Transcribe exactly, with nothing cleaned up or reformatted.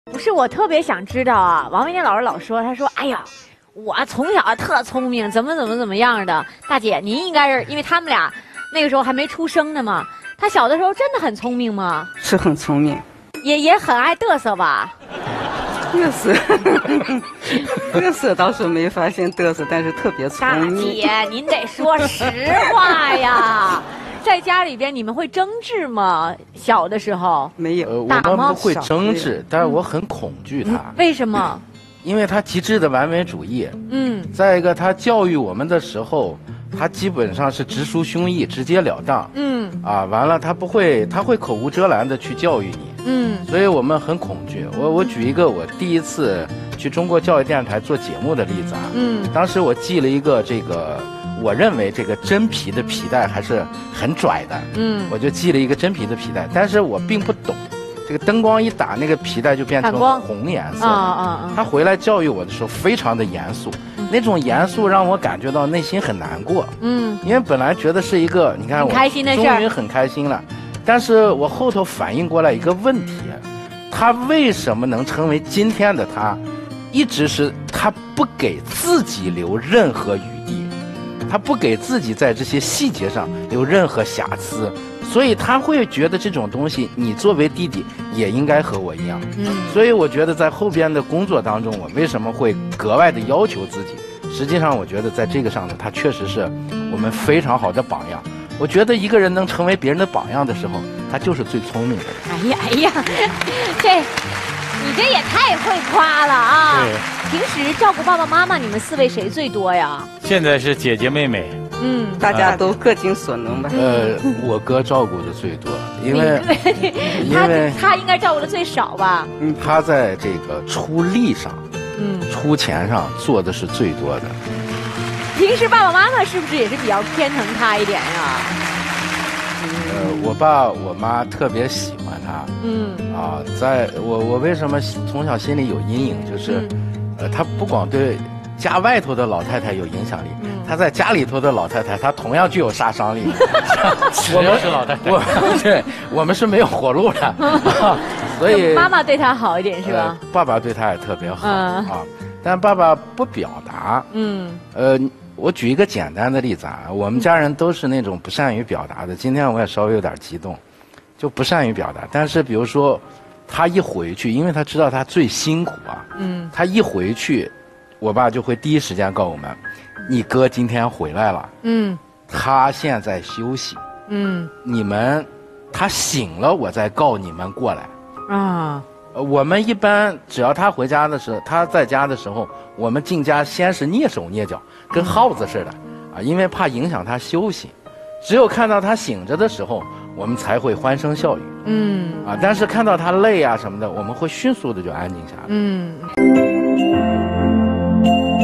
不是，我特别想知道啊，王维年老师老说，他说，哎呀，我从小特聪明，怎么怎么怎么样的。大姐，您应该是因为他们俩那个时候还没出生呢嘛，他小的时候真的很聪明吗？ 是很聪明， 也也很爱嘚瑟吧？ 嘚瑟，嘚瑟倒是没发现嘚瑟，但是特别聪大明。 姐，您得说实话呀。在家里边，你们会争执吗？小的时候没有， 呃，我打吗们不会争执，但是我很恐惧他， 为什么？ 因为他极致的完美主义。 嗯， 再一个，他教育我们的时候，他基本上是直抒胸臆、直截了当。 嗯啊，完了，他不会，他会口无遮拦的去教育你。 嗯所以我们很恐惧。我我举一个我第一次去中国教育电视台做节目的例子啊。 嗯当时我系了一个这个，我认为这个真皮的皮带还是很拽的。 嗯， 我就系了一个真皮的皮带，但是我并不懂，这个灯光一打，那个皮带就变成反光红颜色。 啊啊啊！ 他回来教育我的时候非常的严肃，那种严肃让我感觉到内心很难过。 嗯因为本来觉得是一个，你看我很开心的事儿终于很开心了，但是我后头反应过来一个问题，他为什么能成为今天的他，一直是他不给自己留任何余地，他不给自己在这些细节上留任何瑕疵，所以他会觉得这种东西，你作为弟弟也应该和我一样。 嗯所以我觉得在后边的工作当中，我为什么会格外的要求自己？实际上，我觉得在这个上头，他确实是我们非常好的榜样。我觉得一个人能成为别人的榜样的时候，他就是最聪明的人。 哎呀哎呀，这你这也太会夸了啊！ 对， 平时照顾爸爸妈妈，你们四位谁最多呀？ 现在是姐姐妹妹， 嗯， 大家都各尽所能吧。 呃，我哥照顾的最多，因为因他为他应该照顾的最少吧？ 他在这个出力上、 嗯， 出钱上做的是最多的。 平时爸爸妈妈是不是也是比较偏疼他一点呀？ 呃，我爸我妈特别喜欢他。 嗯啊，在我我为什么从小心里有阴影，就是，呃，他不光对家外头的老太太有影响力， 嗯他在家里头的老太太，他同样具有杀伤力。 我们是老太太， 我对我们是没有活路的，啊所以妈妈对他好一点是吧？ 呃爸爸对他也特别好、 嗯啊，但爸爸不表达。 嗯呃，我举一个简单的例子啊，我们家人都是那种不善于表达的。今天我也稍微有点激动，就不善于表达。但是比如说，他一回去，因为他知道他最辛苦啊， 嗯他一回去，我爸就会第一时间告我们，你哥今天回来了， 嗯他现在休息， 嗯你们他醒了，我再告你们过来。 啊呃，我们一般只要他回家的时候，他在家的时候，我们进家先是蹑手蹑脚，跟耗子似的，啊，因为怕影响他休息。只有看到他醒着的时候，我们才会欢声笑语， 嗯啊，但是看到他累啊什么的，我们会迅速的就安静下来。 嗯。